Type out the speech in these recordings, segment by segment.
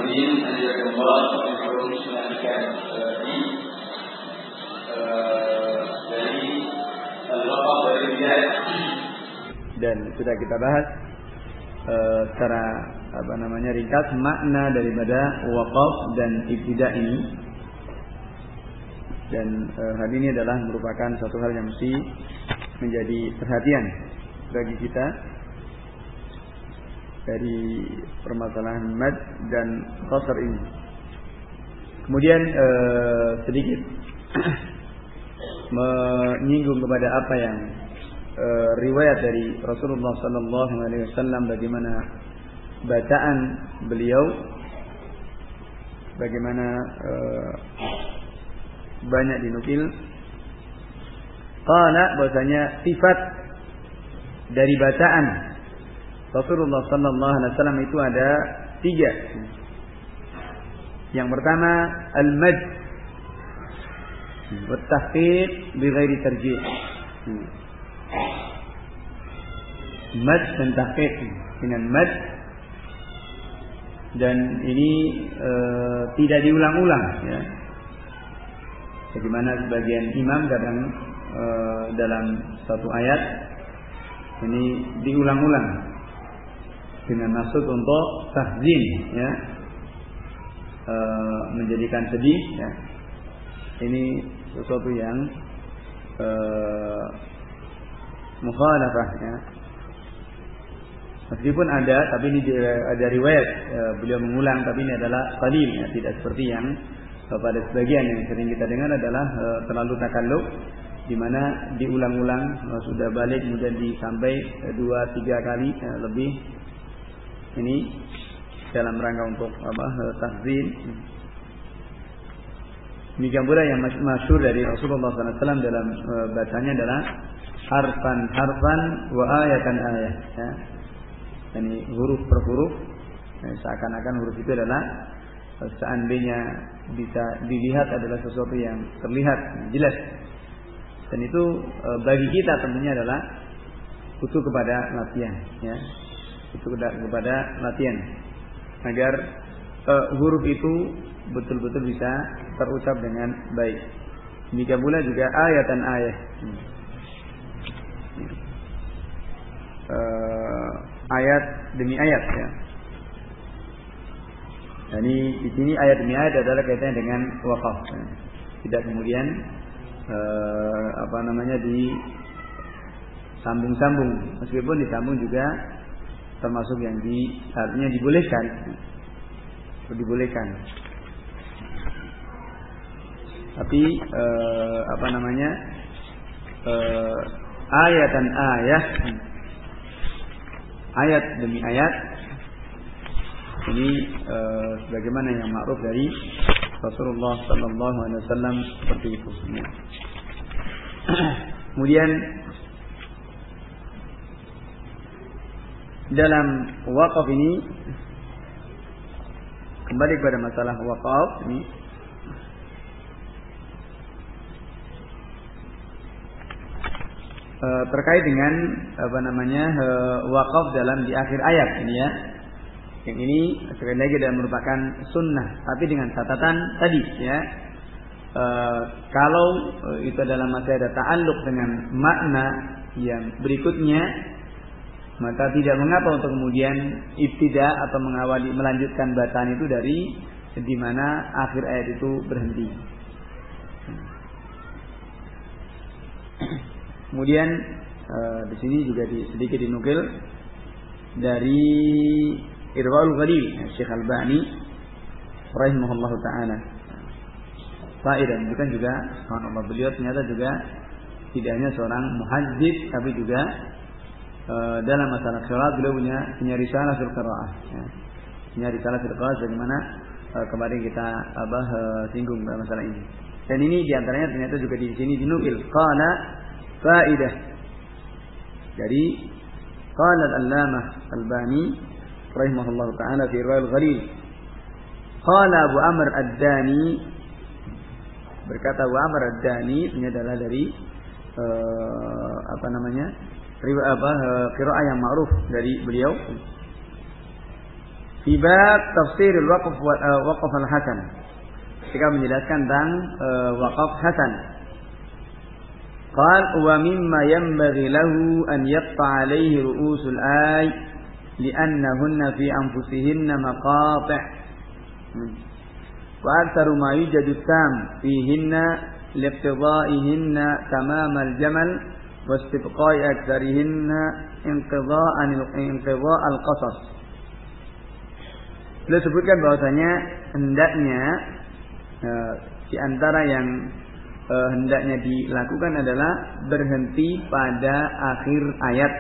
Hadirin Allah yang melanjutkan dari al-waqaf dari bidayah, dan sudah kita bahas secara ringkas makna daripada waqaf dan ibtida ini. Dan hal ini adalah merupakan satu hal yang mesti menjadi perhatian bagi kita dari permasalahan mad dan qasr ini. Kemudian sedikit menyinggung kepada apa yang riwayat dari Rasulullah sallallahu alaihi wasallam, bagaimana bacaan beliau, bagaimana banyak dinukil qala, bahwasanya sifat dari bacaan Rasulullah sallallahu alaihi wasallam itu ada 3. Yang pertama al-mad wa tahqiq bi ghairi tarjih. Mad dan tahqiq dengan mad, dan ini tidak diulang-ulang, ya. Bagaimana sebagian imam kadang dalam satu ayat ini diulang-ulang dengan maksud untuk tahzin, ya, menjadikan sedih, ya. Ini sesuatu yang mukhalafah, ya. Meskipun ada, tapi ini ada riwayat beliau mengulang, tapi ini adalah qalil, ya, tidak seperti yang pada sebagian yang sering kita dengar adalah terlalu takalluf, di mana diulang-ulang, sudah balik kemudian disampai 2-3 kali lebih. Ini dalam rangka untuk tahzin. Demikian pula yang masyhur dari Rasulullah SAW dalam bacanya adalah harfan wa ayatan ayat, ya. Ini huruf per huruf, seakan-akan huruf itu adalah seandainya bisa dilihat adalah sesuatu yang terlihat jelas. Dan itu bagi kita tentunya adalah butuh kepada latihan, ya. Butuh kepada latihan agar huruf itu betul-betul bisa terucap dengan baik. Demikian pula juga ayatan ayat. Ayat demi ayat, ya. Jadi di sini ayat demi ayat adalah kaitannya dengan waqaf, ya. Tidak kemudian disambung-sambung, meskipun disambung juga termasuk yang artinya dibolehkan. Tapi ayatan ayat, ayat demi ayat, ini sebagaimana yang ma'ruf dari Rasulullah sallallahu alaihi wasallam seperti itu. Kemudian dalam waqaf ini, kembali kepada masalah waqaf ini, terkait dengan waqaf dalam di akhir ayat ini, ya. Yang ini sekali lagi adalah merupakan sunnah, tapi dengan catatan tadi, ya. Kalau itu adalah masih ada ta'alluq dengan makna yang berikutnya, maka tidak mengapa untuk kemudian ibtida atau melanjutkan bacaan itu dari di mana akhir ayat itu berhenti. Kemudian di sini juga sedikit dinukil dari Irwaul Ghalil, Syekh Albani rahimahullahu taala. Faedah bukan juga, subhanallah, beliau ternyata juga tidak hanya seorang muhaddits, tapi juga dalam masalah qiraat beliau punya risalah fil qiraah, ya. Punya risalah fil qiraah, bagaimana kemarin kita singgung dalam masalah ini. Dan ini diantaranya ternyata juga di sini dinukil qala faedah dari qala al-allamah Albani rahimahullahu taala fi Irwaul Ghalil. Qala Abu Amr ad-Dani, berkata Abu Amr ad-Dani, ini adalah dari qiraah yang ma'ruf dari beliau. Fi Fi bab tafsirul waqf al-hasan. Ketika menjelaskan tentang waqaf hasan. Qal wa mimma yanbaghi lahu an yaqta 'alayhi ru'usul ay li'annahunna fi anfusihinna maqati'. Wa aktsaru ma yujadu tam fihinna liqtida'ihinna tamam al-jamal wa istibqa'i aktsarihinna inqidha' al-qasas. Beliau sebutkan bahwasanya hendaknya di antara yang hendaknya dilakukan adalah berhenti pada akhir ayat.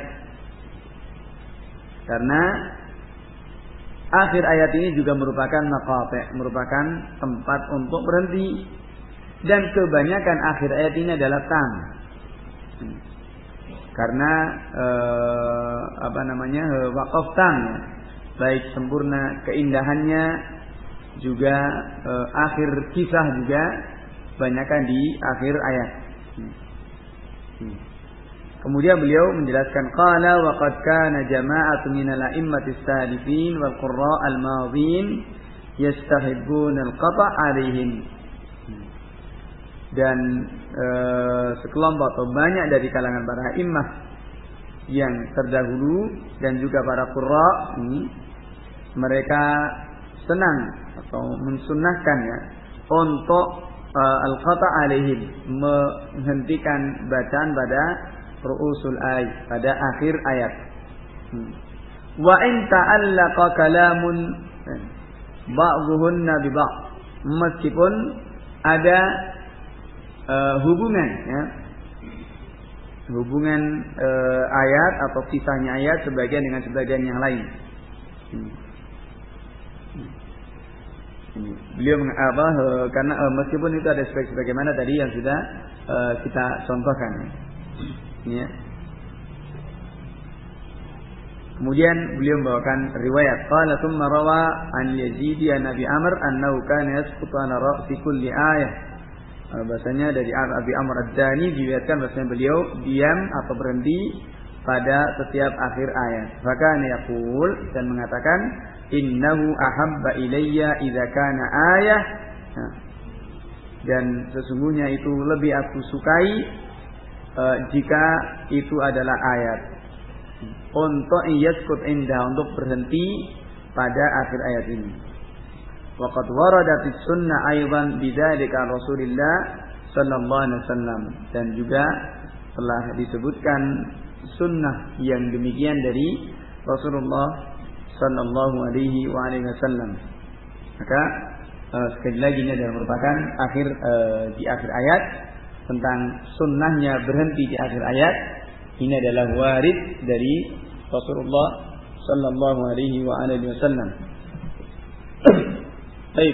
Karena akhir ayat ini juga merupakan maqati', merupakan tempat untuk berhenti. Dan kebanyakan akhir ayat ini adalah tam. Karena waqaf tam, baik sempurna keindahannya juga akhir kisah juga banyakkan di akhir ayat. Kemudian beliau menjelaskan qala wa qad kana jama'atun minal a'immatis salifin wal qurra' al-madhin yastahibbuna al-qata' 'alaihim. Dan sekelompok atau banyak dari kalangan para immah yang terdahulu dan juga para qurra' mereka senang atau mensunnahkan untuk al-qata' alaihim, menghentikan bacaan pada ru'usul ayat, pada akhir ayat. Wa in ta'allaqa kalamun ba'dhuhunna bi ba'd, meskipun ada hubungan ayat atau kisahnya ayat sebagian dengan sebagian yang lain. Beliau karena meskipun itu ada sebagaimana tadi yang sudah kita contohkan. Ya. Kemudian beliau membawakan riwayat qala thumma rawa an Yazid an Abi Amr annahu kana yasqutu ala ra'si kulli ayah. Bahasanya dari Abi Amr ad-Dani diriwayatkan bahasanya beliau diam atau berhenti pada setiap akhir ayat. Fakana yaqul, dan mengatakan innahu ahabba ilayya idza kana ayah. Dan sesungguhnya itu lebih aku sukai jika itu adalah ayat. Untuk yaskut indah, untuk berhenti pada akhir ayat ini. Waqad waradatis sunnah aidan bidzalika Rasulullah sallallahu alaihi wasallam, dan juga telah disebutkan sunnah yang demikian dari Rasulullah sallallahu alaihi wasallam. Maka sekali lagi ini adalah merupakan di akhir ayat tentang sunnahnya berhenti di akhir ayat. Ini adalah warid dari Rasulullah sallallahu alaihi wasallam. Baik.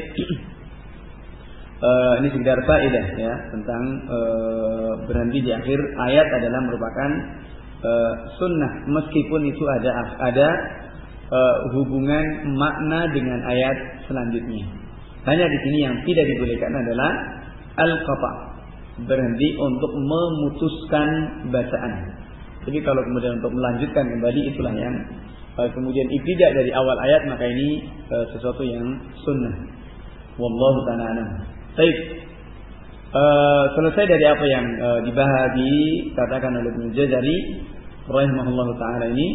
Ini sekedar faedah ya tentang berhenti di akhir ayat adalah merupakan sunnah, meskipun itu ada hubungan makna dengan ayat selanjutnya. Hanya di sini yang tidak dibolehkan adalah al-qata', berhenti untuk memutuskan bacaan. Jadi kalau kemudian untuk melanjutkan kembali, itulah yang kemudian ibtidah dari awal ayat, maka ini sesuatu yang sunnah. Wallahu ta'ala a'lam. Baik. Selesai dari apa yang dibahas dikatakan oleh Ibnu Jazari rahimahullahu taala ini,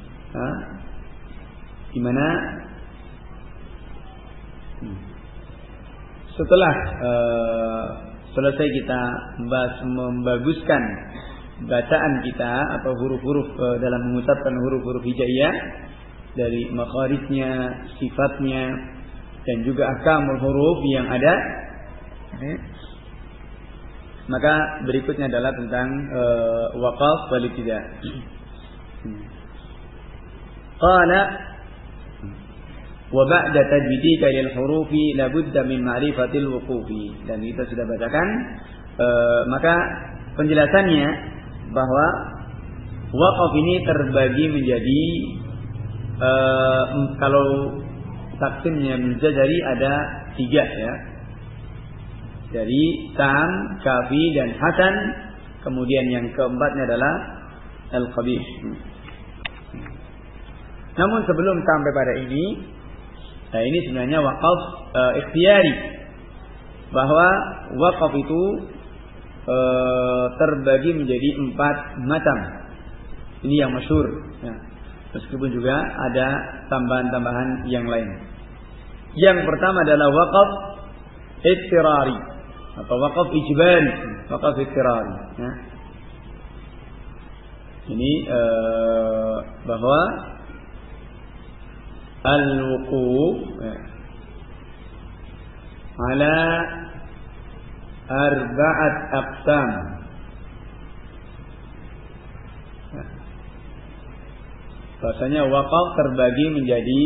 di mana setelah selesai kita membaguskan bacaan kita atau huruf-huruf dalam mengucapkan huruf-huruf hijaiyah dari makharijnya, sifatnya, dan juga ahkamul huruf yang ada, maka berikutnya adalah tentang waqaf wal ibtida'. Qala wa ba'da tajwidika lil hurufi la budda min ma'rifatil wuqufi. Dan kita sudah bacakan, maka penjelasannya bahwa waqaf ini terbagi menjadi kalau taksimnya Jazari ada 3 ya. Dari tam, kafi, dan hasan. Kemudian yang keempatnya adalah al-qabih. Namun sebelum sampai pada ini, Nah, ini sebenarnya wakaf ikhtiyari. Bahwa wakaf itu terbagi menjadi 4 macam. Ini yang masyhur. Ya. Meskipun juga ada tambahan-tambahan yang lain. Yang pertama adalah wakaf ittirari atau wakaf ijbari, wakaf ittirari. Ya. Ini bahwa al-wuquf ala arba'at aqsam. Bahasanya wakaf terbagi menjadi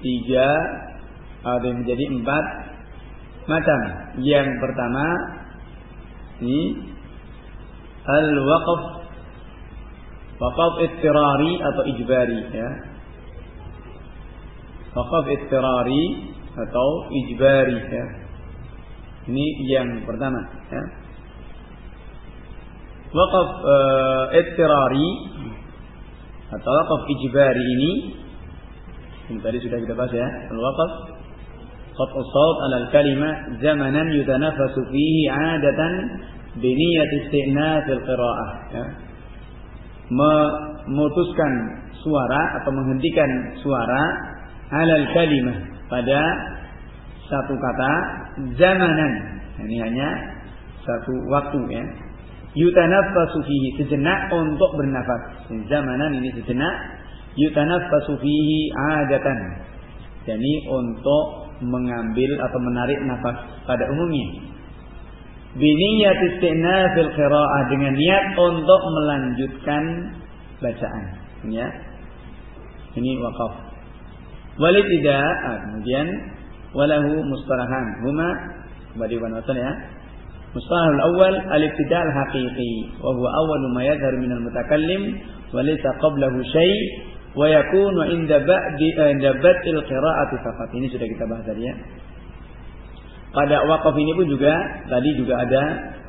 3 atau menjadi 4 macam. Yang pertama ini al-waqaf, wakaf ittirari atau ijbari, ya. Wakaf ittirari atau ijbari, ya. Ini yang pertama, ya. Wakaf ittirari atau wakaf ijbari ini tadi sudah kita bahas, ya. Al-waqaf qat'u shaut 'ala al-kalimah zamanan yutanaffasu fihi 'adatan bi niyyat istinaf al-qira'ah, ya. Memutuskan suara atau menghentikan suara 'ala al-kalimah pada satu kata zamanan. Ini hanya satu waktu, ya. Yutanaffasu fihi, sejenak untuk bernafas. Zamanan ini sejenak. Yutanaffasu fihi 'adatan, jadi untuk mengambil atau menarik nafas pada umumnya. Biniyat istinafil qira'ah, dengan niat untuk melanjutkan bacaan, ya. Ini wakaf. Walibtida', kemudian walahu mustalahan huma badi wa nasal, ya. Mustalah al-awwal al-ibtida' al-haqiqi wa huwa awwalu ma yadhharu min al-mutakallim wa laysa qablahu shay' wa yakunu inda bad'il qira'ati faqat. Ini sudah kita bahas tadi, ya. Pada wakaf ini pun juga tadi juga ada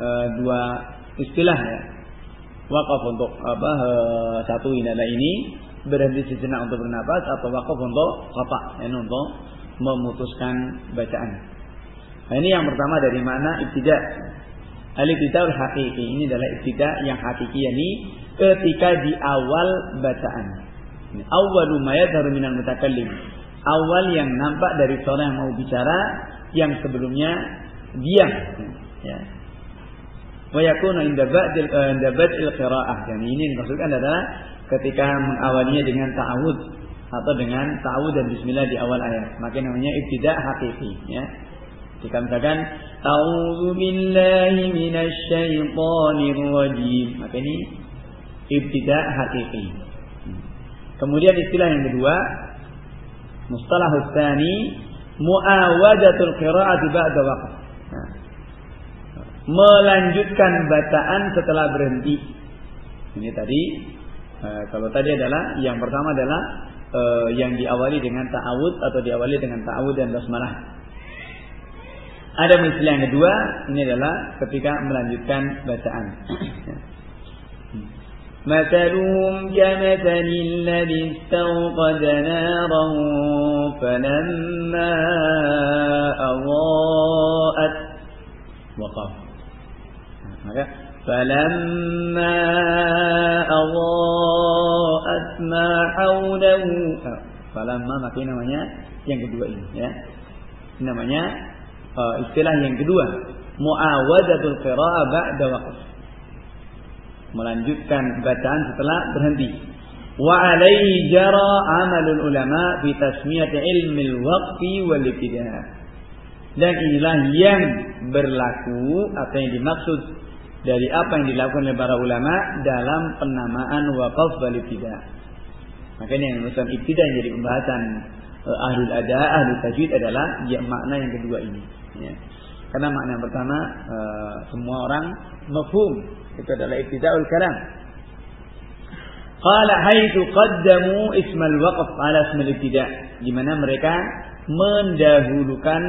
2 istilah, ya. Wakaf untuk satu inada ini berhenti sejenak untuk bernapas, atau wakaf untuk qata', ini untuk memutuskan bacaan. Nah, ini yang pertama dari mana ibtida'. Al-ibtida'ul haqiqi, ini adalah ibtida' yang hakiki, yakni ketika di awal bacaan. Awwalu ma yadhharu minal mutakallim, awal yang nampak dari seorang yang mau bicara, yang sebelumnya diam, ya. Wa yakunu inda bad'il qira'ah, yani ini dimaksudkan adalah ketika mengawalinya dengan ta'awud atau dengan ta'awud dan bismillah di awal ayat, maka namanya ibtida' haqiqi, ya. Jika misalkan a'udzu billahi minasy syaithanir rajim, maka ini ibtida' haqiqi. Kemudian istilah yang kedua, mustalahus tsani, mu'awadatul qira'ati ba'da waqf. Nah, melanjutkan bacaan setelah berhenti. Ini tadi kalau tadi adalah yang pertama adalah yang diawali dengan ta'awud atau diawali dengan ta'awud dan basmalah. Ada istilah yang kedua, ini adalah ketika melanjutkan bacaan. Mathaluhum kamathalil ladzi istawqada naran falamma adha'at waqaf. Maka falamma adha'at ma hawlahu, falamma, maka namanya yang kedua ini, ya. Ini namanya istilah yang kedua, mu'awadatul qira'ah ba'da waqf, melanjutkan bacaan setelah berhenti. Wa alaihi jara amalul ulama fi tasmiyati ilmil waqfi wal ibtida'. Dan inilah yang berlaku atau yang dimaksud dari apa yang dilakukan oleh para ulama dalam penamaan waqaf wal ibtida'. Makanya yang urusan ibtida' yang jadi pembahasan ahlul ada, ahlul tajwid adalah makna yang kedua ini, ya. Karena makna yang pertama semua orang mafhum, itu adalah ibtida'ul kalam. Qala haitsu qaddamu ismal waqf ala ismil ibtida', di mana mereka mendahulukan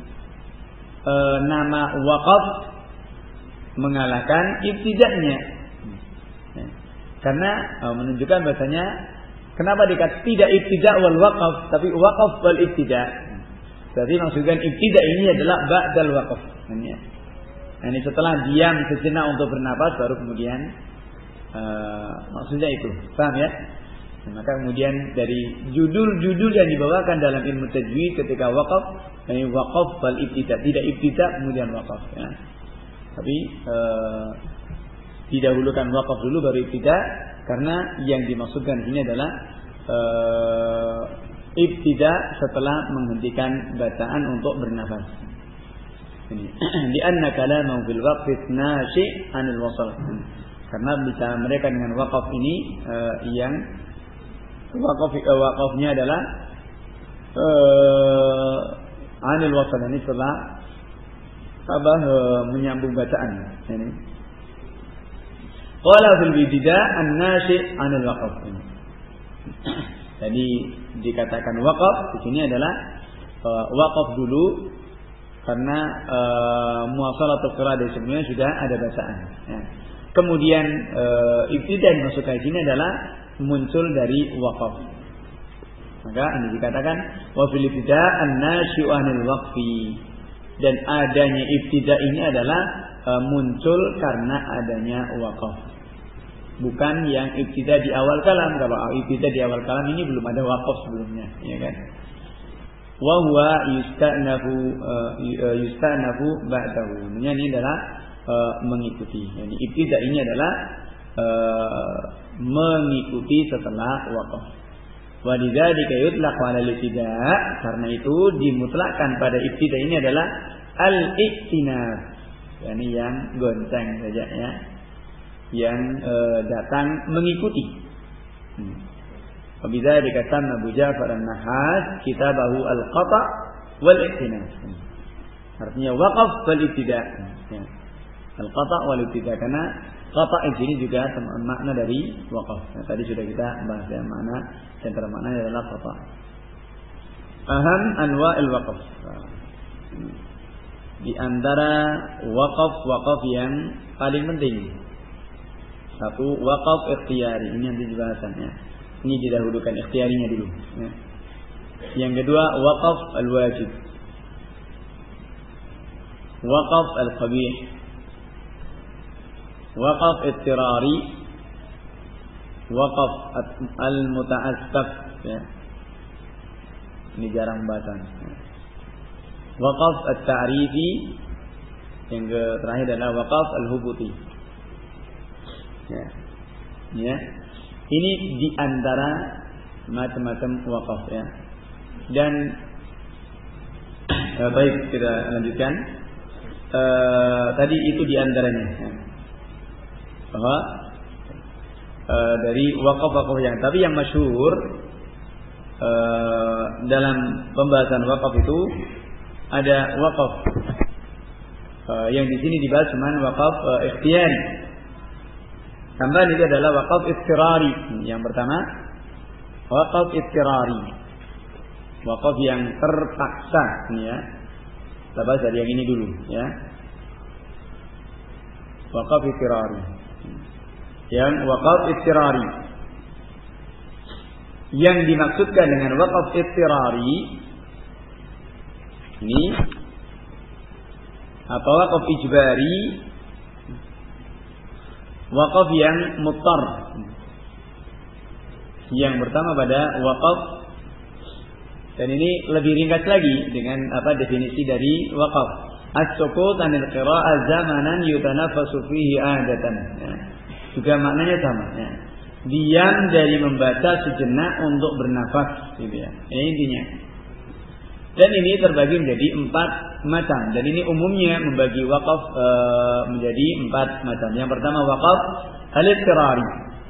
nama waqaf mengalahkan ibtida'nya. Karena menunjukkan bahasanya kenapa dikatakan tidak ibtida' wal waqaf, tapi waqaf wal ibtida'. Berarti maksudkan ibtida ini adalah ba'dal waqf. Ini setelah diam sejenak untuk bernapas baru kemudian maksudnya itu. Paham ya? Maka kemudian dari judul-judul yang dibawakan dalam ilmu tajwid ketika waqaf, ini waqaf wal ibtida, tidak ibtida kemudian waqaf ya. Tapi didahulukan waqaf dulu baru ibtida karena yang dimaksudkan ini adalah ibtida setelah menghentikan bacaan untuk bernafas. Ini di anna kalamu bil waqf nashi' anil wasl. Karena bicara mereka dengan waqaf ini yang waqafnya adalah anil wasl, ini setelah menyambung bacaan. Ini qala fil ibtida an-nashi' anil waqf. Jadi dikatakan waqaf di sini adalah waqaf dulu karena muwasalatul qiraah di sebelumnya sudah ada bacaan. Ya. Kemudian ibtida yang masuk ke sini adalah muncul dari waqaf. Maka ini dikatakan wa fil ibtida an-nashi'u anil waqfi. Dan adanya ibtida ini adalah muncul karena adanya waqaf. Bukan yang ibtida di awal kalam. Kalau ibtida di awal kalam ini belum ada waqaf sebelumnya, ya kan? Wa huwa yusta'nafu ba'dahu. Ini adalah mengikuti. Jadi ibtida ini adalah mengikuti setelah waqaf. Wa lidzalika yutlaqu 'ala al-ibtida, karena itu dimutlakkan pada ibtida ini adalah al-iktinaf. Yani yang gonceng saja ya. Yang datang mengikuti. Wabidzalika tanna Abu Ja'far an-Nahas kitabahu al-qata' wal iktinaf. Artinya waqaf wal ibtida. Al-qata' wal ibtida, karena qata' di sini juga makna dari waqaf. Tadi sudah kita bahas ya, makna antara maknanya adalah qata'. Aham anwa'il waqaf. Di antara waqaf yang paling penting, satu waqaf ikhtiyari, ini nanti dibahasannya. Ini didahulukan ikhtiyarinya dulu. Ya. Yang kedua waqaf al-wajib, waqaf al-qabih, waqaf ittirari, waqaf al-muta'assaf. Ya. Ini jarang bahasan. Waqaf at-ta'rifi, yang terakhir adalah waqaf al-hubuti. Ya. Ya. Ini di antara macam-macam waqaf ya. Dan baik, kita lanjutkan. Tadi itu di antaranya ya. Bahwa dari waqaf-waqaf tapi yang masyhur dalam pembahasan waqaf itu ada waqaf yang di sini dibahas cuman waqaf ikhtiyari. Tambahan itu adalah waqaf ittirari. Yang pertama waqaf ittirari, waqaf yang terpaksa ya. Kita bahas dari yang ini dulu ya. Waqaf ittirari. Yang waqaf ittirari, yang dimaksudkan dengan waqaf ittirari ini apa? Waqaf ijbari, waqaf yang muttar. Yang pertama pada waqaf, dan ini lebih ringkas lagi dengan apa definisi dari waqaf. As-sukut 'anil qira'ah zamanan yutanaffasu fihi 'adatan. Ya. Juga maknanya sama ya. Diam dari membaca sejenak untuk bernafas gitu ya. Ini intinya. Dan ini terbagi menjadi 4 macam. Dan ini umumnya membagi waqaf menjadi 4 macam. Yang pertama waqaf al-ittirari.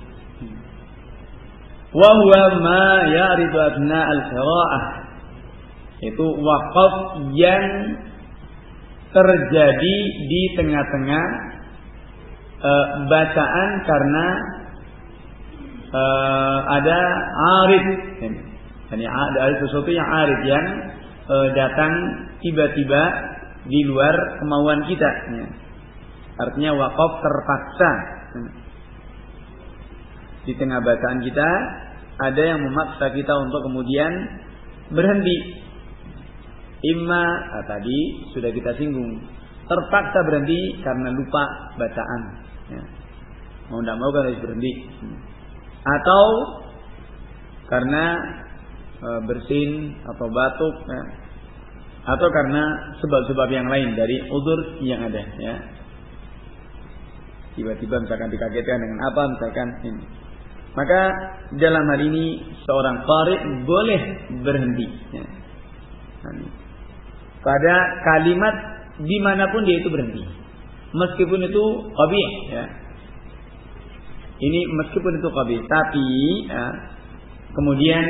Wa huwa ma ya'ridu abna al-qira'ah. Itu waqaf yang terjadi di tengah-tengah bacaan karena ada arid. Yani ada sesuatu yang arid yang datang tiba-tiba di luar kemauan kita. Artinya waqaf terpaksa. Di tengah bacaan kita ada yang memaksa kita untuk kemudian berhenti. Imma tadi sudah kita singgung, terpaksa berhenti karena lupa bacaan. Ya. Mau tidak mau kan harus berhenti. Atau karena bersin atau batuk, ya. Atau karena sebab-sebab yang lain dari udzur yang ada. Ya. Tiba-tiba misalkan dikagetkan dengan apa, misalkan ini. Maka dalam hal ini seorang qari boleh berhenti. Ya. Pada kalimat dimanapun dia itu berhenti, meskipun itu qabih. Ya. Ini meskipun itu qabih, tapi ya, kemudian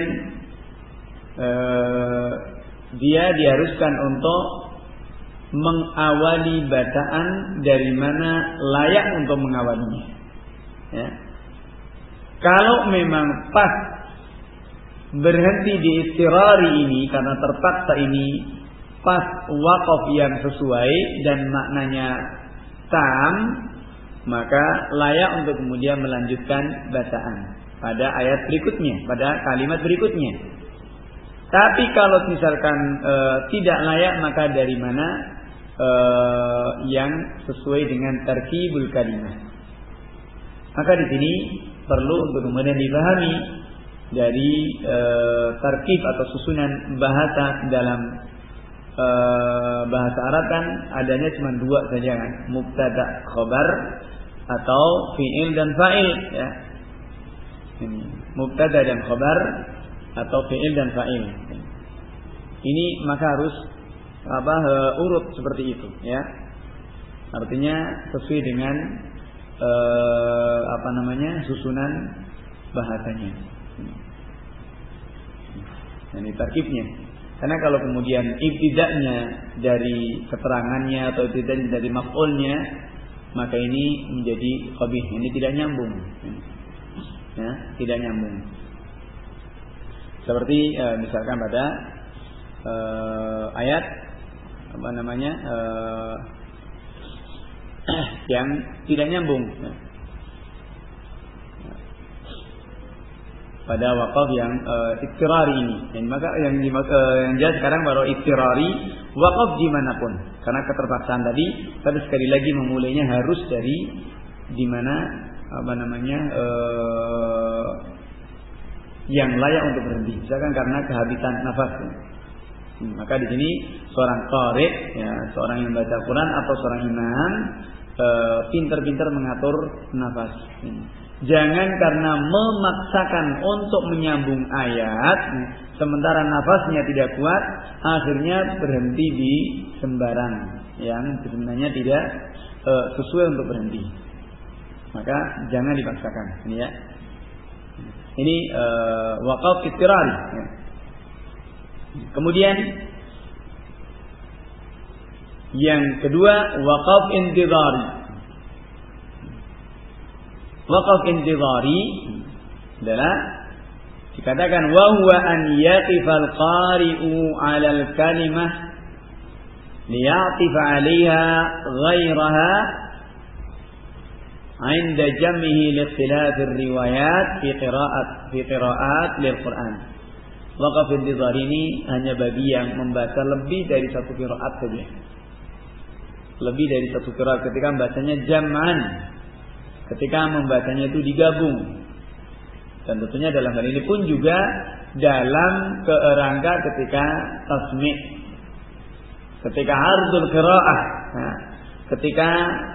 dia diharuskan untuk mengawali bacaan dari mana layak untuk mengawalinya. Ya. Kalau memang pas berhenti di istirari ini karena terpaksa ini pas waqaf yang sesuai dan maknanya tam, maka layak untuk kemudian melanjutkan bacaan pada ayat berikutnya, pada kalimat berikutnya. Tapi kalau misalkan tidak layak, maka dari mana yang sesuai dengan tarkibul kalimat. Maka di sini perlu untuk kemudian dipahami dari tarkib atau susunan bahasa dalam bahasa Arab kan adanya cuma dua saja kan, mubtada khabar atau fi'il dan fa'il. Ya. Ini mubtada dan khabar atau fi'il dan fa'il. Ini maka harus urut seperti itu, ya. Artinya sesuai dengan susunan bahasanya. Ini tarkibnya. Karena kalau kemudian ibtida'nya dari keterangannya atau ibtida'nya dari maf'ulnya, maka ini menjadi qabih. Ini tidak nyambung. Ya, tidak nyambung. Seperti misalkan pada ayat yang tidak nyambung. Pada waqaf yang iktirari ini. Dan maka yang jelas sekarang baru iktirari waqaf dimanapun. Karena keterpaksaan tadi, tapi sekali lagi memulainya harus dari dimana yang layak untuk berhenti. Misalkan karena kehabisan nafas. Maka di sini seorang qari, ya, seorang yang baca Quran atau seorang imam pintar-pintar mengatur nafas. Jangan karena memaksakan untuk menyambung ayat, sementara nafasnya tidak kuat, akhirnya berhenti di sembarang yang sebenarnya tidak sesuai untuk berhenti. Maka jangan dipaksakan. Ini ya. Ini waqaf ittirari. Ya. Kemudian yang kedua waqaf intidhari. Waqaf intidhari adalah dikatakan wa huwa an yaqifal qari'u 'ala al-kalimah liya'tifa 'alayha ghayraha 'inda jam'ihi li ikhtilaf ar-riwayat fi qira'at lil-Qur'an. Waqaf intidhari ini hanya bagi yang membaca lebih dari satu qiraat saja. Lebih dari satu qiraat ketika membacanya jam'an. Ketika membacanya itu digabung. Dan tentunya dalam hal ini pun juga dalam kerangka ketika tasmi', ketika ardul qiraah, nah, ketika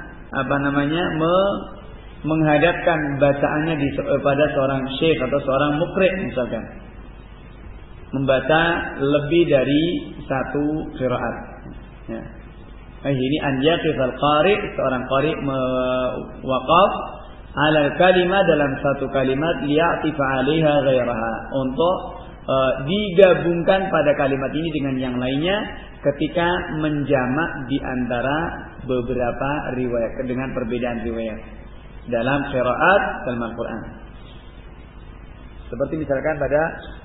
menghadapkan bacaannya pada seorang syekh atau seorang muqri' misalkan, membaca lebih dari satu qiraat. Ya. Ini an yaqifal qari, seorang qari waqaf ala kalimat dalam satu kalimat liya'tifa 'alaiha ghairaha, untuk digabungkan pada kalimat ini dengan yang lainnya ketika menjamak di antara beberapa riwayat dengan perbedaan riwayat dalam qiraat dalam Al-Qur'an. Seperti misalkan pada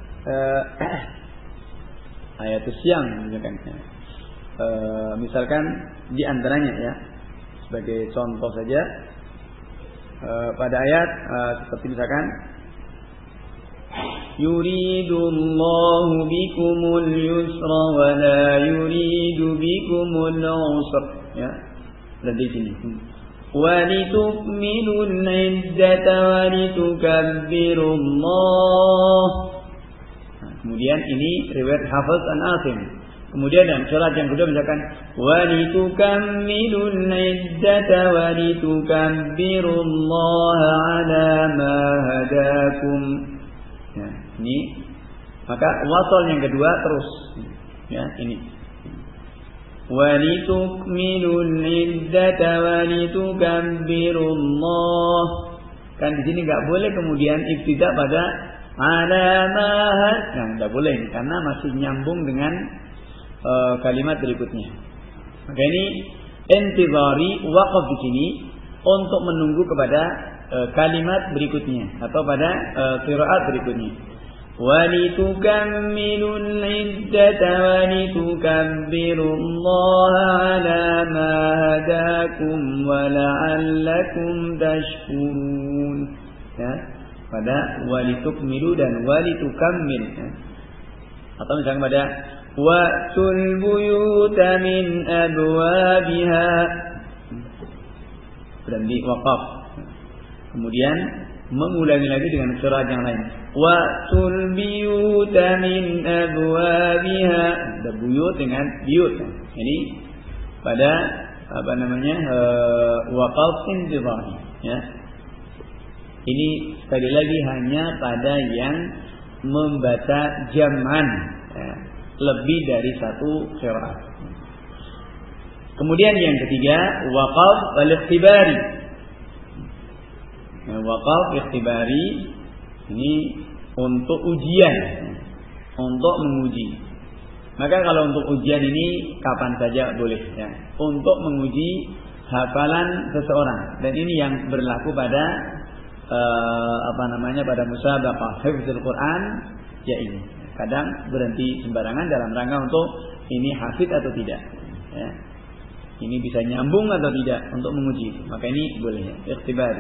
ayat siang misalkan di antaranya, ya, sebagai contoh saja pada ayat seperti misalkan yuridullahu bikumul yusra wa la yuridu bikumul usra. Ya. Dan di sini. Wa litukmilul iddata wa litukabbirullah. Nah, kemudian ini riwayat Hafiz an Asim. Kemudian dalam surat yang kedua misalkan wa litukammilul iddata wa litukabbirullaha ala ma hadakum. Ya, ini maka wasal yang kedua terus. Ya, ini. Wa litukmilul iddata wa litukabbirullah. Kan di sini enggak boleh kemudian ibtida pada ala ma. Nah, enggak boleh karena masih nyambung dengan kalimat berikutnya. Maka ini intizari waqaf di sini untuk menunggu kepada kalimat berikutnya atau pada qiraat berikutnya. Wa litukammilul iddata wa litukabbirullaha ala ma hadakum wa la'allakum tashkurun. Ya, pada wa litukmilu dan wa litukammil. Ya. Atau misalnya pada wa'tul buyuta min abwabiha. Berhenti waqaf. Kemudian mengulangi lagi dengan surat yang lain. Wa'tul buyuta min abwabiha. Ada buyut dengan buyut. Ini pada waqaf intizari. Ya. Ini sekali lagi hanya pada yang membaca jam'an. Ya. Lebih dari satu qiraat. Kemudian yang ketiga waqaf al-ikhtibari. Waqaf ikhtibari ini untuk ujian, untuk menguji. Maka kalau untuk ujian ini kapan saja boleh ya. Untuk menguji hafalan seseorang. Dan ini yang berlaku pada pada musabaqah hifdzul Quran ya ini. Kadang berhenti sembarangan dalam rangka untuk ini hafid atau tidak. Ya. Ini bisa nyambung atau tidak untuk menguji. Maka ini boleh ya, ikhtibari.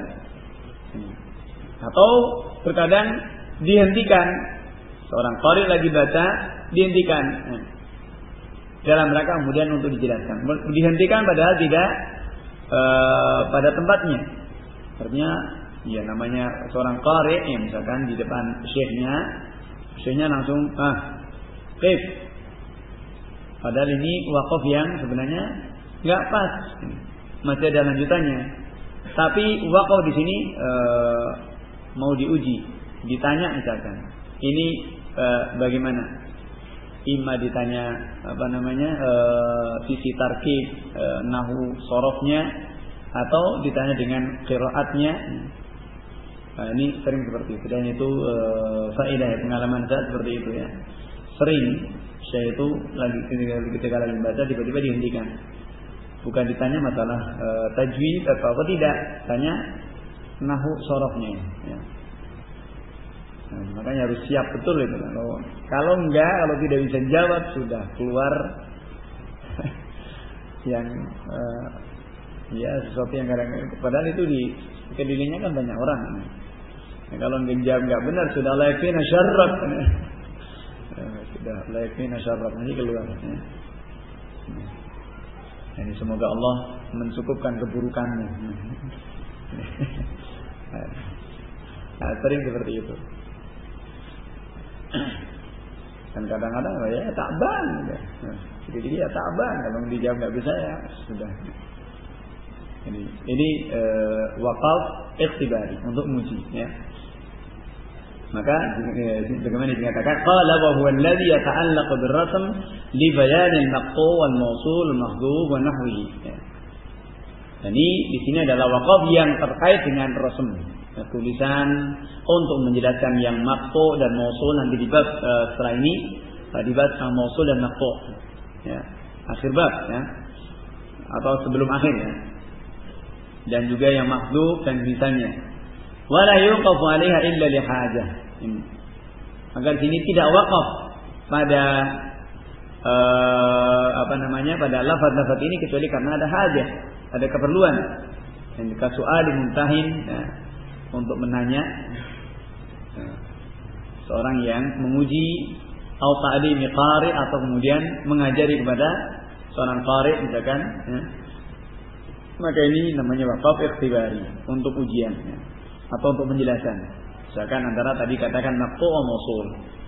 Atau terkadang dihentikan. Seorang qari lagi baca, dihentikan. Dalam rangka kemudian untuk dijelaskan. Dihentikan padahal tidak pada tempatnya. Artinya ya namanya seorang qari ya, misalkan di depan syekhnya langsung qif. Padahal ini waqaf yang sebenarnya enggak pas. Masih ada lanjutannya. Tapi waqaf di sini mau diuji, ditanya misalkan. Ini bagaimana? Imma ditanya sisi tarkib, nahwu sorofnya atau ditanya dengan qiraatnya. Nah, ini sering seperti itu dan itu faedah ya, pengalaman saya seperti itu ya. Sering saya itu ketika lagi baca tiba-tiba dihentikan. Bukan ditanya masalah tajwid atau apa tidak, tanya nahwu sorofnya ya. Nah, makanya harus siap betul itu. Kalau enggak, kalau tidak bisa jawab sudah keluar yang ya sesuatu yang kadang-kadang padahal itu di kedirinya kan banyak orang. Nah, kalau menjawab enggak benar sudah laikina syarrat. Sudah laikina syarrat nanti keluar. Jadi semoga Allah mencukupkan keburukanmu. Nah, sering seperti itu. Dan kadang-kadang ya takban. Jadi dia takban kalau dijawab enggak bisa ya sudah. Ini waqaf ikhtibari untuk menguji ya. Maka bagaimana dikatakan qala wa huwa alladhi yata'allaqu bir-rasm li bayan al-maqtu' wal-mawsul wal-mahdhuf wa nahwihi. Ini di sini adalah waqaf yang terkait dengan rasm, tulisan untuk menjelaskan yang maqtu' dan mawsul nanti dibahas setelah ini dibahas mawsul dan maqtu'. Ya, akhir bab ya. Atau sebelum akhir ya. Dan juga yang mahdhuf dan misalnya wala yuqafu 'alaiha illa li hajah. Maka di sini tidak wakaf pada pada lafaz-lafaz ini kecuali karena ada hajah, ada keperluan. Dan jika soal dimuntahin untuk menanya seorang yang menguji atau ta'limi qari atau kemudian mengajari kepada seorang qari misalkan ya. Maka ini namanya waqaf ikhtibari untuk ujian ya. Atau untuk penjelasan. Misalkan antara tadi katakan maqtu' wa mausul.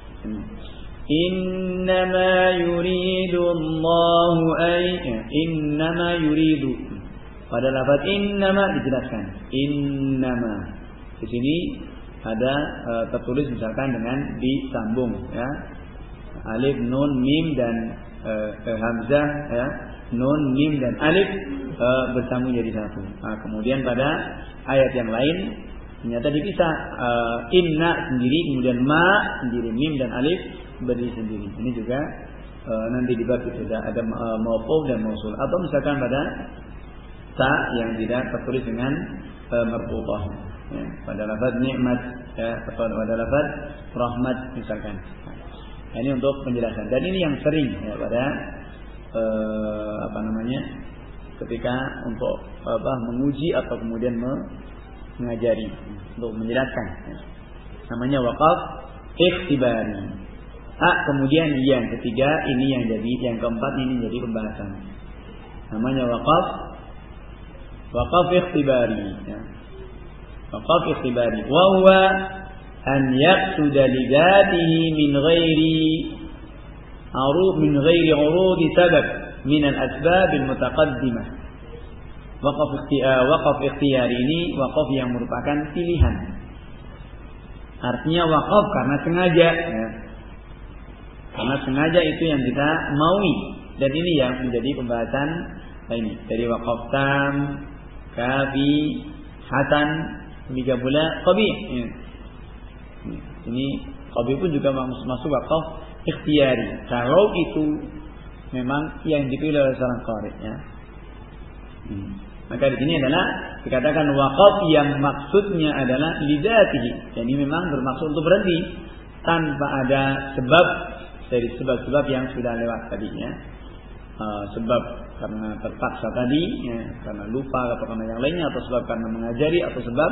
Innama yuridu Allahu innama yuridu. Pada lafaz innama dijelaskan. Innama. Di sini ada tertulis misalkan dengan disambung ya. Alif, nun, mim dan hamzah ya. Nun, mim dan alif bersambung jadi satu. Nah, kemudian pada ayat yang lain ternyata dipisah. Inna sendiri, kemudian ma sendiri, mim dan alif berdiri sendiri. Ini juga nanti di bab itu ada mauquf dan mausul. Atau misalkan pada ta yang tidak tertulis dengan marfu'ah. Ya, pada lafaz nikmat ya, atau pada lafaz rahmat misalkan. Nah, ini untuk penjelasan. Dan ini yang sering ya, pada ketika untuk menguji atau kemudian mengajari untuk menjelaskan ya. Namanya waqaf ikhtibari. Kemudian yang ketiga ini yang jadi yang keempat ini jadi pembahasan. Namanya waqaf ikhtibari ya. Waqaf ikhtibari wa huwa an yaqsuda li dhatihi min ghairi urud sabab min al-asbab al-mutaqaddimah. Waqaf ikhtiyari ini waqaf yang merupakan pilihan. Artinya waqaf karena sengaja ya. Karena sengaja itu yang kita maui. Dan ini yang menjadi pembahasan ini. Dari waqaf tam, kafi, hasan, demikian pula qabih. Ya. Ini qabih pun juga masuk waqaf ikhtiyari. Kalau itu memang yang dipilih oleh seorang qari ya. Maka di sini adalah dikatakan waqaf yang maksudnya adalah lidzatihi. Jadi memang bermaksud untuk berhenti tanpa ada sebab dari sebab-sebab yang sudah lewat tadinya. Sebab karena terpaksa tadi ya, karena lupa atau karena yang lainnya, atau sebab karena mengajari, atau sebab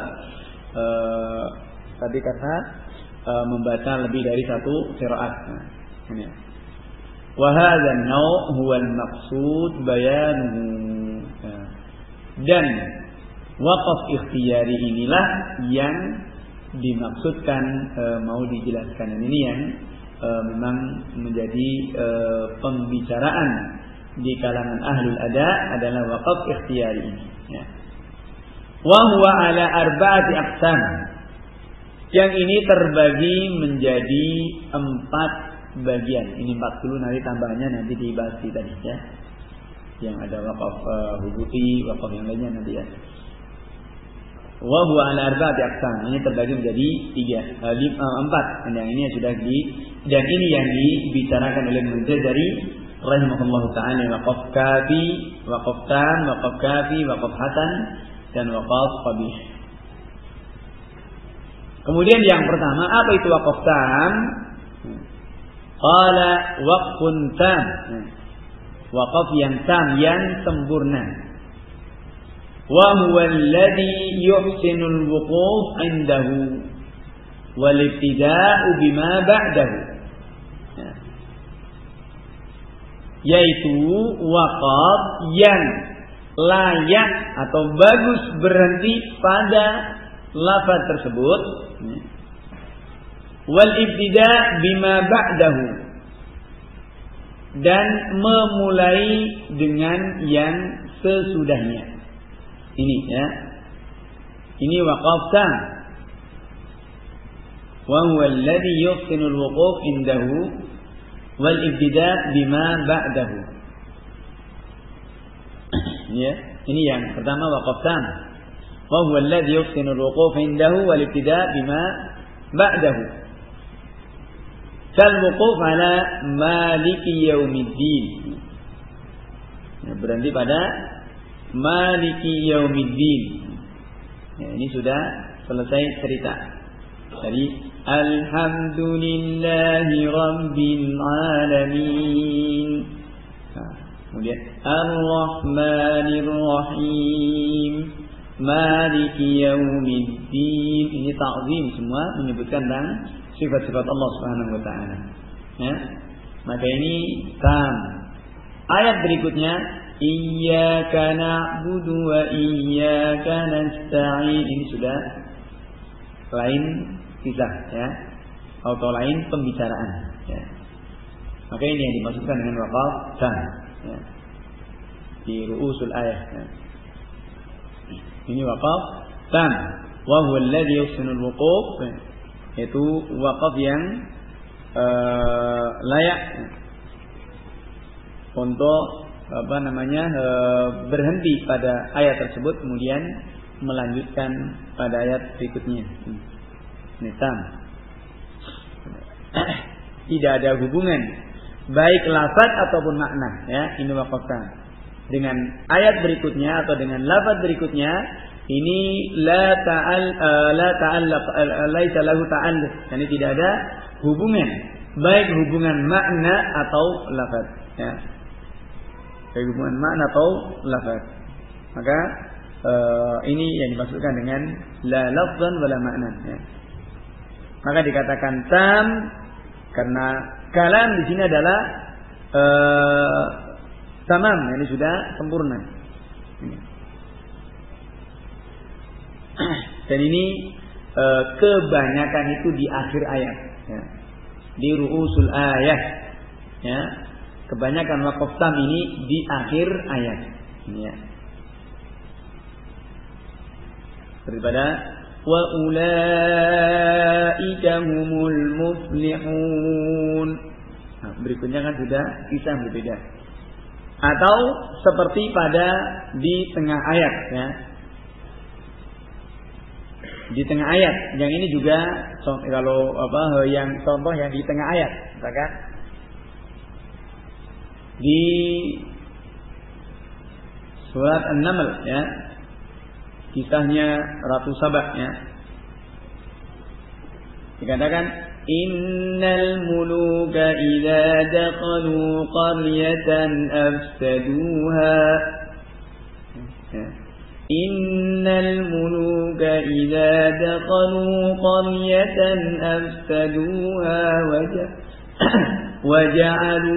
tadi kata membaca lebih dari satu qiraat. Nah, ini. Wa hadha an-naw' huwa al-maqsud bayanuhu. Dan waqaf ikhtiyari inilah yang dimaksudkan mau dijelaskan. Ini yang memang menjadi pembicaraan di kalangan ahlul ada adalah waqaf ikhtiyari ini ya. Wa huwa ala arba'ati aqsam. Yang ini terbagi menjadi 4 bagian. Ini 40 nanti tambahnya nanti dibahas tadi ya. Yang ada waqaf hubuti, waqaf yang lainnya nanti ya. Wa huwa ala arba'ati aqsam. Ini terbagi menjadi 4. Yang ini sudah dan ini yang dibicarakan oleh Al-Jazari rahimahullahu ta'ala, waqaf kafi, waqaf tam, waqaf kafi, waqaf hasan dan waqaf qabih. Kemudian yang pertama, apa itu waqaf tam? Qala waqfun tam. Waqaf yang tam, yang sempurna. Wa huwa alladhi yuhsinul wuquf 'indahu wal ibtida'u bima ba'dahu. Yaitu waqaf yang layak atau bagus berhenti pada lafaz tersebut, wal ibtida' bima ba'dahu, dan memulai dengan yang sesudahnya. Ini ya. Ini waqaf tam. Wa huwa alladhi yuhsinu al-wuquf indahu wal ibtida' bima ba'dahu. Ya, ini yang pertama waqaf tam. Wa huwa alladhi yuhsinu al-wuquf indahu wal ibtida' bima ba'dahu. Kal wuquf ala maliki yaumiddin. Ya, berhenti pada maliki yaumiddin. Ya, ini sudah selesai cerita. Jadi alhamdulillahi rabbil alamin. Kemudian ar-rahmanir rahim, maliki yaumiddin. Ini ta'zim, semua menyebutkan tentang sifat-sifat Allah Subhanahu wa taala. Ya. Maka ini tam. Ayat berikutnya iyyaka na'budu wa iyyaka nasta'in. Ini sudah lain kisah ya. Atau lain pembicaraan ya. Maka ini yang dimaksudkan dengan waqaf tam ya. Di ru'usul ayat ya. Ini waqaf tam. Wa huwa alladhi yuhsinul wuquf, yaitu waqaf yang layak untuk berhenti pada ayat tersebut kemudian melanjutkan pada ayat berikutnya. Ini tam. Tidak ada hubungan baik lafaz ataupun makna ya, ini waqaf tam. Dengan ayat berikutnya atau dengan lafaz berikutnya ini laisa lahu ta'alluq. Ini tidak ada hubungan baik hubungan makna atau lafaz ya. Baik hubungan makna atau lafaz. Maka ini yang dimaksudkan dengan la lafzan wala makna ya. Maka dikatakan tam karena kalam di sini adalah tamam, ini sudah sempurna. Dan ini kebanyakan itu di akhir ayat ya. Di ru'usul ayat ya. Kebanyakan waqaf tam ini di akhir ayat ya. Daripada wa ulaika humul muflihun. Nah, berikutnya kan sudah kisah berbeda. Atau seperti pada di tengah ayat ya. Di tengah ayat, yang ini juga kalau yang contoh yang di tengah ayat, misalkan di surat An-Naml ya, kisahnya Ratu Saba ya, dikatakan innal muluka idza dakhalu qaryatan afsaduha ya. Innal muluka idza dakhalu qaryatan afsaduha waja'alu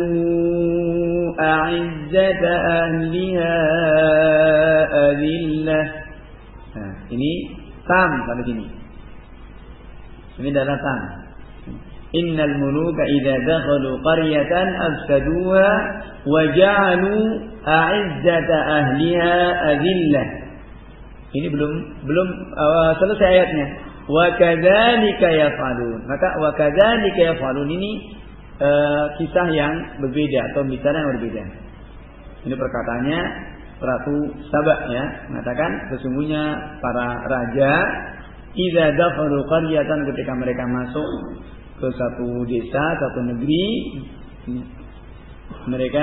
a'izzata ahliha adillah. Nah, ini tam pada sini. Ini adalah tam. Innal muluka idza dakhalu qaryatan afsaduha waja'alu a'izzata ahliha adillah. Ini belum selesai ayatnya. Wa kadzalika yaf'alun. Maka wa kadzalika yaf'alun ini kisah yang berbeda atau bicara yang berbeda. Ini perkataannya Ratu Saba ya, mengatakan sesungguhnya para raja idza dakhalu qaryatan, ketika mereka masuk ke satu desa, satu negeri, mereka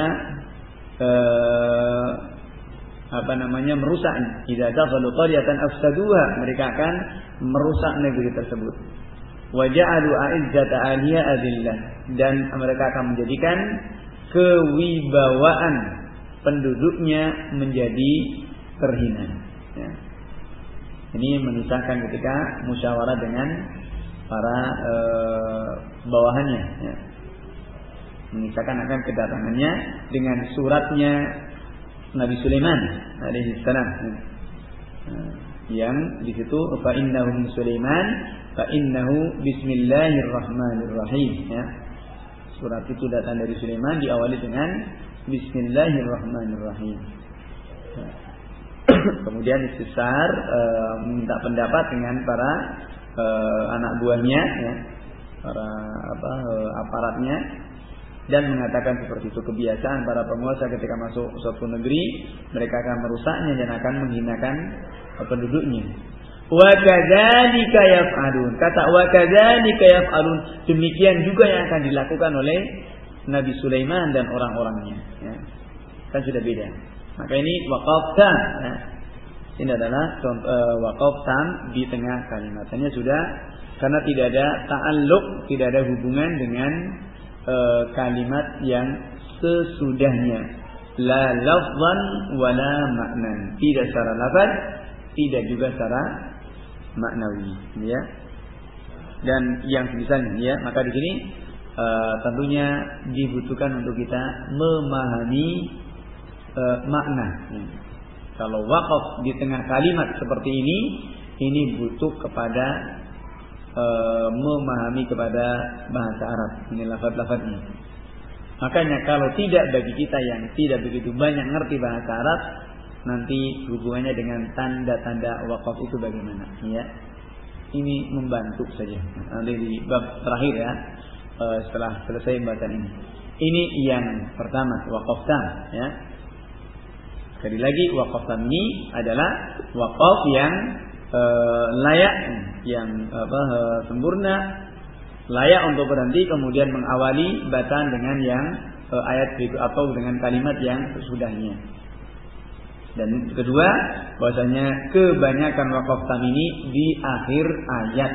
merusak. Idza dakhalu qaryatan afsaduha, mereka akan merusak negeri tersebut. Wa ja'alu a'izzata ahliha adillah, dan mereka akan menjadikan kewibawaan penduduknya menjadi terhina ya. Ini mengisahkan ketika musyawarah dengan para bawahannya ya. Mengisahkan akan kedatangannya dengan suratnya Nabi Sulaiman alaihi salam yang di situ fa innahu min Sulaiman fa innahu bismillahirrahmanirrahim ya. Surat itu datang dari Sulaiman, diawali dengan bismillahirrahmanirrahim. Kemudian istisar minta pendapat dengan para anak buahnya ya, para aparatnya, dan mengatakan seperti itu kebiasaan para penguasa ketika masuk suatu negeri, mereka akan merusaknya dan akan menghinakan penduduknya. Wa kadzalika yaf'alun. Kata wa kadzalika yaf'alun, demikian juga yang akan dilakukan oleh Nabi Sulaiman dan orang-orangnya ya. Kan sudah beda. Maka ini waqaf tam ya. Ini adalah waqaf tam di tengah kalimatnya sudah, karena tidak ada ta'alluq, tidak ada hubungan dengan kalimat yang sesudahnya. La lafzan wala maknan, tidak secara lafaz, tidak juga secara maknawi ya. dan yang semisalnya ya. Maka di sini tentunya dibutuhkan untuk kita memahami makna. Kalau waqaf di tengah kalimat seperti ini butuh kepada memahami kepada bahasa Arab, ini lafaz-lafaznya. Makanya kalau tidak, bagi kita yang tidak begitu banyak ngerti bahasa Arab, nanti hubungannya dengan tanda-tanda waqaf itu bagaimana ya. Ini membantu saja. Nanti di bab terakhir ya, setelah selesai pembahasan ini. Ini yang pertama, waqaf tam ya. Sekali lagi, waqaf tam ini adalah waqaf yang layak, yang sempurna, layak untuk berhenti kemudian mengawali bacaan dengan yang ayat berikut atau dengan kalimat yang sesudahnya. Dan kedua, bahwasanya kebanyakan waqaf tam ini di akhir ayat.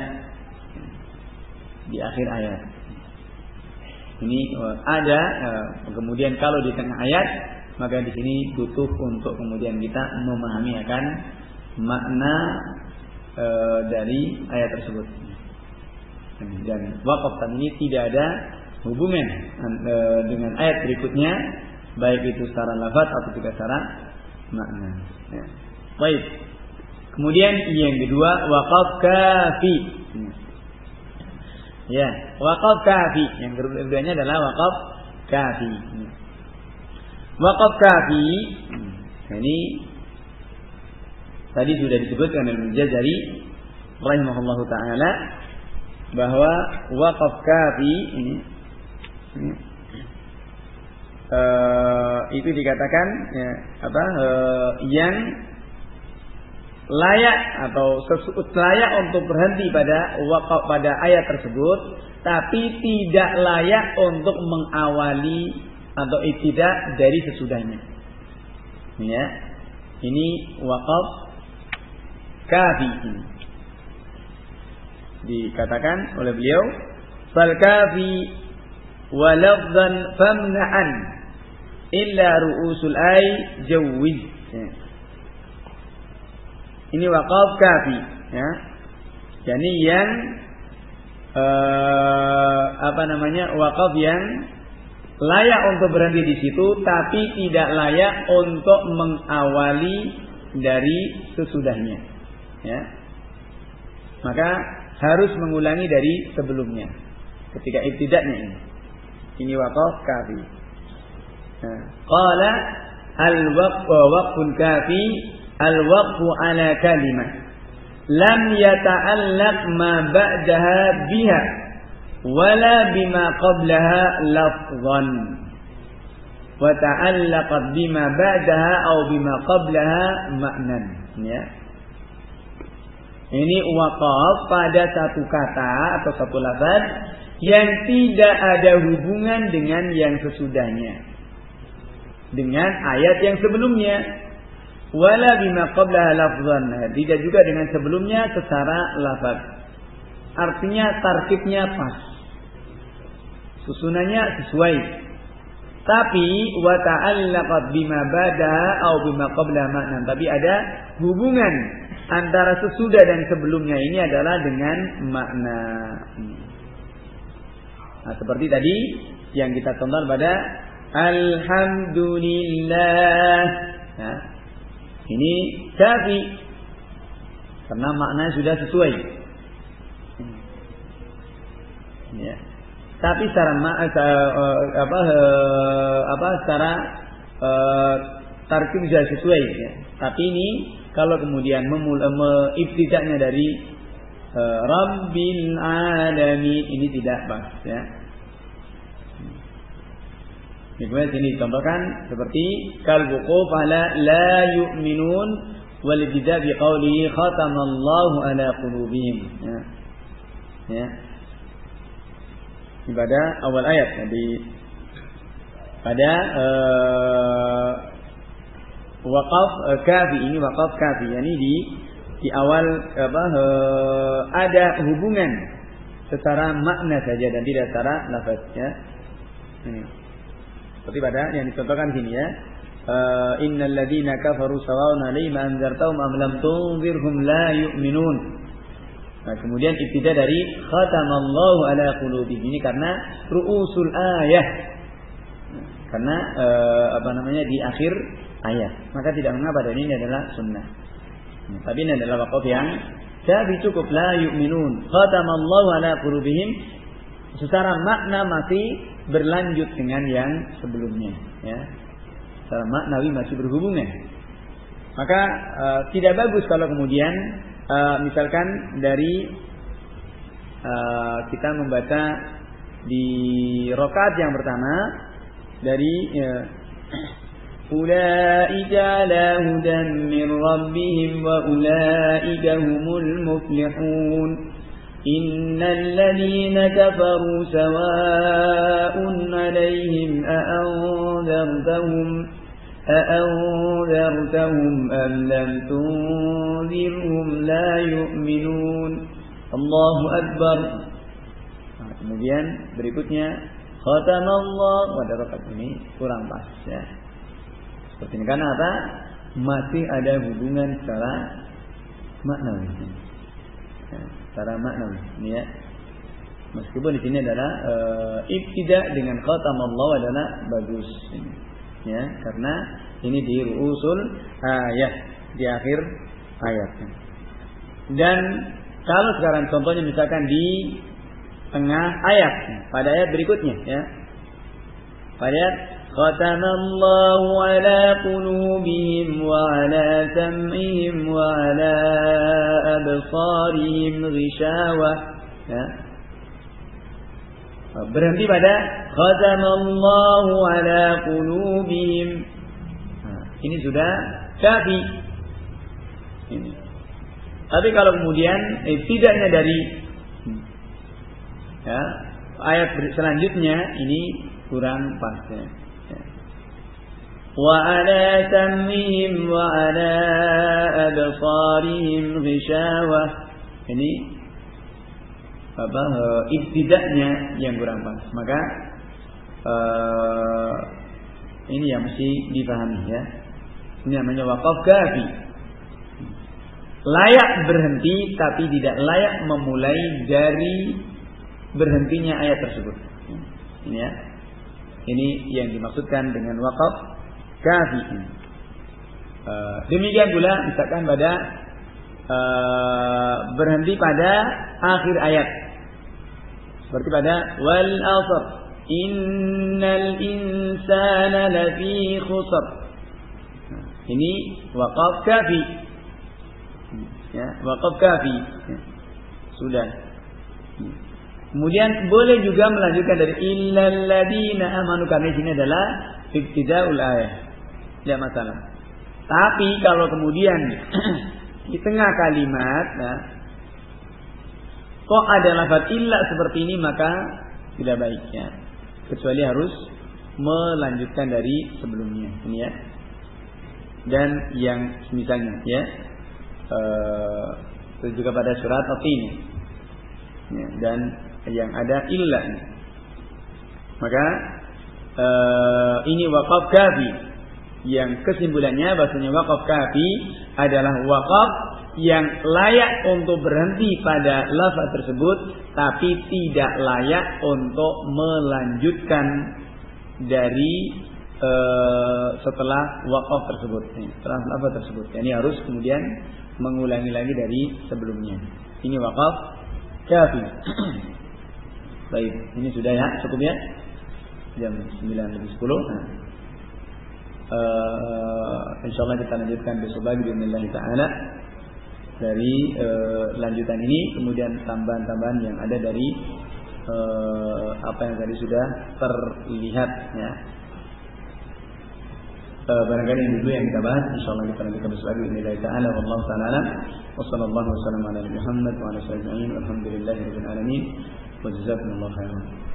Di akhir ayat. Ini ada, kemudian kalau di tengah ayat, maka di sini butuh untuk kemudian kita memahami akan makna dari ayat tersebut. Dan waqaf tam ini tidak ada hubungan dengan ayat berikutnya, baik itu secara lafaz atau juga secara makna. Ya. Baik. Kemudian yang kedua, waqaf kafi. Ya, waqaf kafi. Yang keduanya adalah waqaf kafi. Waqaf kafi ini tadi sudah disebutkan oleh Al-Jazari rahimahullahu taala bahwa waqaf kafi ini itu dikatakan ya, yang layak atau layak untuk berhenti pada waqaf pada ayat tersebut, tapi tidak layak untuk mengawali atau ibtida dari sesudahnya. Ya, ini waqaf kafi ini. Dikatakan oleh beliau, fal kafi wa lafzan famna'an illa ru'usul ay jawwiz. Ya. Ini waqaf kafi ya. Jadi yang waqaf yang layak untuk berhenti di situ, tapi tidak layak untuk mengawali dari sesudahnya. Ya. Maka harus mengulangi dari sebelumnya ketika ibtida'nya ini. Ini waqaf kafi. Qala al-waqful kafi al-waqfu ala kalimah lam yata'allaq ma ba'daha biha wala bima qablaha lafzan wa ta'allaqat bima ba'daha aw bima qablaha ma'nan. Ya. Ini waqaf pada satu kata atau satu lafaz yang tidak ada hubungan dengan yang sesudahnya, dengan ayat yang sebelumnya. Wala bima qablaha lafzan, tidak juga dengan sebelumnya secara lafaz. Artinya tarkibnya pas, susunannya sesuai. Tapi wa ta'allaqat bima badaha atau bima qablaha makna. Tapi ada hubungan antara sesudah dan sebelumnya ini adalah dengan makna. Nah, seperti tadi yang kita tonton pada alhamdulillah. Nah, ini kafi karena maknanya sudah sesuai. Ya. Tapi secara secara tarkib sudah sesuai. Ya. Tapi ini kalau kemudian ibtida'nya dari Rabbil Alamin, ini tidak pas. Ya. Kemudian sini dicontohkan seperti kal wuquf ala la yu'minun wal ibtida' bi qawlihi khatamallahu ala qulubihim. Ya. Ya. Pada awal ayat jadi pada waqaf kafi, ini waqaf kafi, yani di awal ada hubungan secara makna saja dan tidak secara lafaz ya. Ini seperti pada yang dicontohkan sini ya. Innal ladzina kafaru sawa'un 'alaihim anzartahum am lam tunzirhum la yu'minun. Nah, kemudian ibtida dari khatamallahu ala qulubihim ini karena ru'usul ayah. Karena di akhir ayat. Maka tidak mengapa, dan ini adalah sunnah. Tapi ini adalah waqaf yang jadi cukup, la yu'minun khatamallahu ala qulubihim. Secara makna masih berlanjut dengan yang sebelumnya, ya. Secara maknawi masih berhubungan. Maka tidak bagus kalau kemudian misalkan dari kita membaca di rakaat yang pertama dari ulaika ala hudan min rabbihim wa ulaika humul muflihun innal ladzina kafaru sawa'un 'alaihim أأنذرتهم أم لم تنذرهم لا يؤمنون الله أكبر. Nah, kemudian berikutnya khatamallah, pada rakaat ini kurang pas, ya. Seperti ini karena apa? Masih ada hubungan secara maknawi. Ya, secara maknawi, ini ya. Meskipun di sini adalah ibtida dengan khatamallah adalah bagus. Ya, karena ini di ru'usul ayat, di akhir ayat. Dan kalau sekarang contohnya misalkan di tengah ayat, pada ayat berikutnya, ya. Pada ayat khatamallahu ala qulubihim wa ala sam'ihim wa ala absarihim ghishawah, ya. Berhenti pada khatamallahu ala qulubihim. Nah, ini sudah kafi. Ini. Tapi kalau kemudian tidaknya dari ayat selanjutnya ini kurang pas, ya. Wa ala sam'ihim wa ala absarihim ghishawah. Ini ibtida'nya yang kurang pas. Maka ini yang mesti dipahami, ya. Ini namanya waqaf kafi. Layak berhenti tapi tidak layak memulai dari berhentinya ayat tersebut. Ini, ya. Ini yang dimaksudkan dengan waqaf kafi. Demikian pula misalkan pada berhenti pada akhir ayat. Seperti pada wal 'asr innal insana lafi khusr. Ini waqaf kafi. Ya, waqaf kafi. Ya. Sudah. Kemudian boleh juga melanjutkan dari illal ladzina amanu, karena ini adalah ibtidaul ayat. Tidak masalah. Tapi kalau kemudian di tengah kalimat, nah, kok ada lafaz illa seperti ini, maka tidak baiknya, kecuali harus melanjutkan dari sebelumnya, ini, ya. Dan yang misalnya, ya, itu juga pada surat At-Tin, ya, dan yang ada illa, maka ini waqaf kafi. Yang kesimpulannya bahasanya waqaf kafi adalah waqaf yang layak untuk berhenti pada lafaz tersebut, tapi tidak layak untuk melanjutkan dari setelah waqaf tersebut, setelah lafaz tersebut. Ini harus kemudian mengulangi lagi dari sebelumnya. Ini waqaf kafi. Baik, ini sudah, ya, cukup, ya. Jam 9:10. Insyaallah kita lanjutkan besok lagi bismillah taala dari lanjutan ini, kemudian tambahan-tambahan yang ada dari apa yang tadi sudah terlihat, ya. Barangkali ini dulu yang kita bahas. Insyaallah kita lanjutkan besok lagi bismillah taala. Wallahu taala alam. Wassallallahu wasallam ala Muhammad wa ala alihi wa sahbihi. Alhamdulillahirabbil alamin. Wa jazakumullahu khairan.